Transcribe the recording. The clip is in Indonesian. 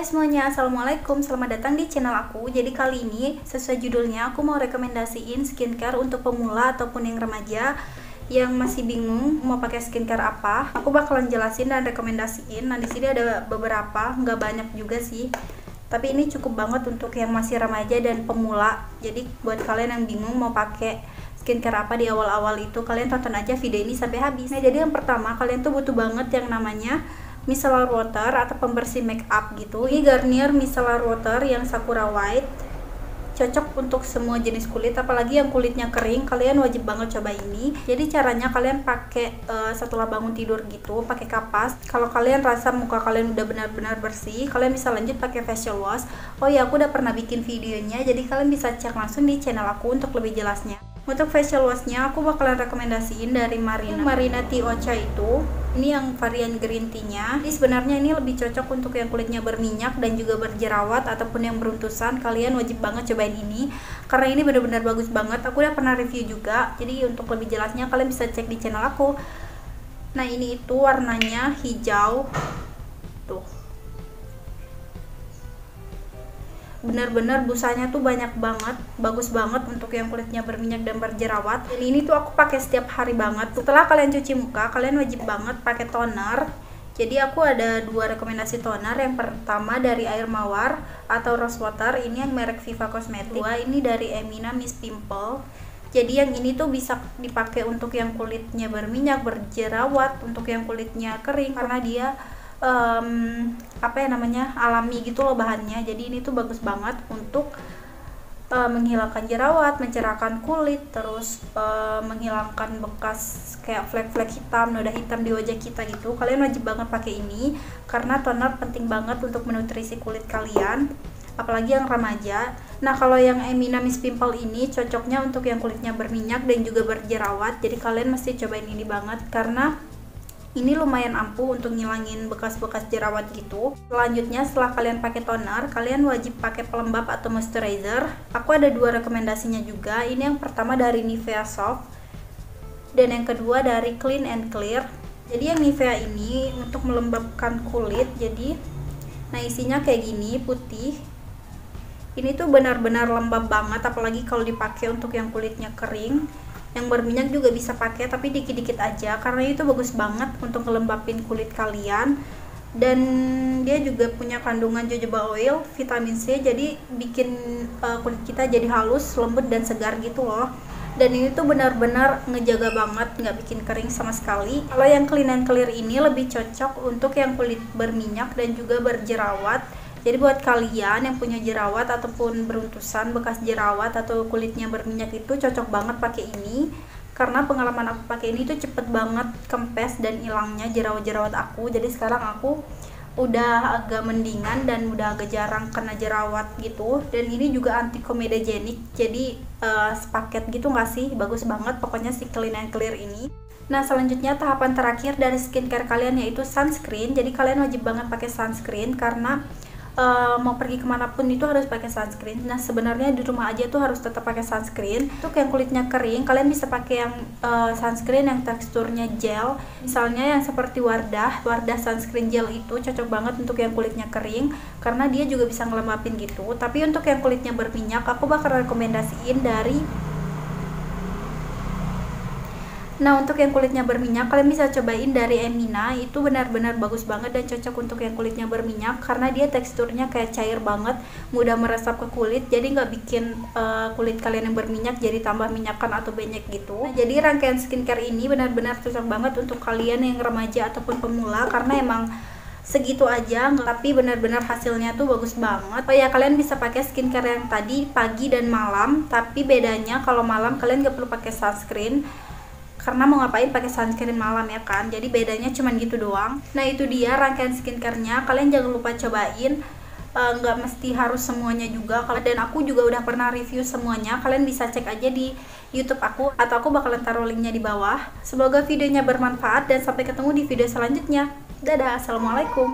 semuanya, assalamualaikum, selamat datang di channel aku. Jadi kali ini sesuai judulnya aku mau rekomendasiin skincare untuk pemula ataupun yang remaja yang masih bingung mau pakai skincare apa. Aku bakalan jelasin dan rekomendasiin. Nah, di sini ada beberapa, nggak banyak juga sih, tapi ini cukup banget untuk yang masih remaja dan pemula. Jadi buat kalian yang bingung mau pakai skincare apa di awal-awal itu, kalian tonton aja video ini sampai habis. Nah, jadi yang pertama kalian tuh butuh banget yang namanya micellar water atau pembersih make up gitu. Ini Garnier micellar water yang Sakura White, cocok untuk semua jenis kulit, apalagi yang kulitnya kering. Kalian wajib banget coba ini. Jadi caranya kalian pakai setelah bangun tidur gitu, pakai kapas. Kalau kalian rasa muka kalian udah benar-benar bersih, kalian bisa lanjut pakai facial wash. Oh ya, aku udah pernah bikin videonya, jadi kalian bisa cek langsung di channel aku untuk lebih jelasnya. Untuk facial washnya aku bakalan rekomendasiin dari Marina Tea Ocha itu. Ini yang varian green tea-nya. Jadi sebenarnya ini lebih cocok untuk yang kulitnya berminyak dan juga berjerawat ataupun yang beruntusan. Kalian wajib banget cobain ini karena ini benar-benar bagus banget. Aku udah pernah review juga. Jadi untuk lebih jelasnya kalian bisa cek di channel aku. Nah, ini itu warnanya hijau. Tuh. Bener-bener busanya tuh banyak banget, bagus banget untuk yang kulitnya berminyak dan berjerawat. Dan ini tuh aku pakai setiap hari banget. Setelah kalian cuci muka, kalian wajib banget pakai toner. Jadi aku ada dua rekomendasi toner. Yang pertama dari air mawar atau rose water, ini yang merek Viva Cosmetics. Dua ini dari Emina Miss Pimple. Jadi yang ini tuh bisa dipakai untuk yang kulitnya berminyak, berjerawat, untuk yang kulitnya kering karena dia alami gitu loh bahannya. Jadi ini tuh bagus banget untuk menghilangkan jerawat, mencerahkan kulit, terus menghilangkan bekas kayak flek-flek hitam, noda hitam di wajah kita gitu. Kalian wajib banget pakai ini karena toner penting banget untuk menutrisi kulit kalian, apalagi yang remaja. Nah, kalau yang Emina Miss Pimple ini cocoknya untuk yang kulitnya berminyak dan juga berjerawat. Jadi kalian mesti cobain ini banget karena ini lumayan ampuh untuk ngilangin bekas-bekas jerawat gitu. Selanjutnya setelah kalian pakai toner, kalian wajib pakai pelembab atau moisturizer. Aku ada dua rekomendasinya juga. Ini yang pertama dari Nivea Soft dan yang kedua dari Clean and Clear. Jadi yang Nivea ini untuk melembabkan kulit. Jadi nah, isinya kayak gini, putih. Ini tuh benar-benar lembab banget, apalagi kalau dipakai untuk yang kulitnya kering. Yang berminyak juga bisa pakai, tapi dikit-dikit aja karena itu bagus banget untuk ngelembapin kulit kalian. Dan dia juga punya kandungan jojoba oil, vitamin C, jadi bikin kulit kita jadi halus, lembut dan segar gitu loh. Dan ini tuh benar-benar ngejaga banget, nggak bikin kering sama sekali. Kalau yang Clean and Clear ini lebih cocok untuk yang kulit berminyak dan juga berjerawat. Jadi buat kalian yang punya jerawat ataupun beruntusan, bekas jerawat atau kulitnya berminyak itu cocok banget pakai ini. Karena pengalaman aku pakai ini tuh cepet banget kempes dan hilangnya jerawat-jerawat aku. Jadi sekarang aku udah agak mendingan dan udah agak jarang kena jerawat gitu. Dan ini juga anti comedogenic, jadi sepaket gitu nggak sih? Bagus banget pokoknya si Clean and Clear ini. Nah, selanjutnya tahapan terakhir dari skincare kalian yaitu sunscreen. Jadi kalian wajib banget pakai sunscreen karena mau pergi kemanapun itu harus pakai sunscreen. Nah, sebenarnya di rumah aja tuh harus tetap pakai sunscreen. Untuk yang kulitnya kering, kalian bisa pakai yang sunscreen yang teksturnya gel. Misalnya yang seperti Wardah sunscreen gel itu cocok banget untuk yang kulitnya kering karena dia juga bisa ngelembapin gitu. Tapi untuk yang kulitnya berminyak, aku bakal rekomendasiin dari untuk yang kulitnya berminyak, kalian bisa cobain dari Emina. Itu benar-benar bagus banget dan cocok untuk yang kulitnya berminyak karena dia teksturnya kayak cair banget, mudah meresap ke kulit, jadi nggak bikin kulit kalian yang berminyak jadi tambah minyakan atau benyek gitu. Nah, jadi rangkaian skincare ini benar-benar cocok banget untuk kalian yang remaja ataupun pemula karena emang segitu aja, tapi benar-benar hasilnya tuh bagus banget. Oh ya, kalian bisa pakai skincare yang tadi pagi dan malam, tapi bedanya kalau malam kalian nggak perlu pakai sunscreen karena mau ngapain pakai sunscreen malam ya kan. Jadi bedanya cuman gitu doang. Nah, itu dia rangkaian skincare-nya. Kalian jangan lupa cobain, nggak mesti harus semuanya juga. Dan aku juga udah pernah review semuanya. Kalian bisa cek aja di YouTube aku atau aku bakalan taruh linknya di bawah. Semoga videonya bermanfaat dan sampai ketemu di video selanjutnya. Dadah, assalamualaikum.